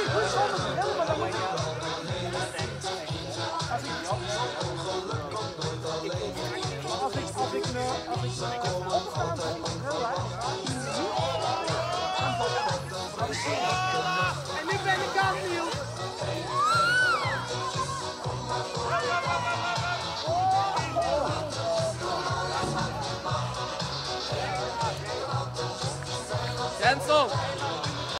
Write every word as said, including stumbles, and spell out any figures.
doe het zonder bril, maar dan moet je... Als ik... Als ik... Als ik... Als ik... Opstaan zonder bril, hè. En ik ben de kampioen. Cancel!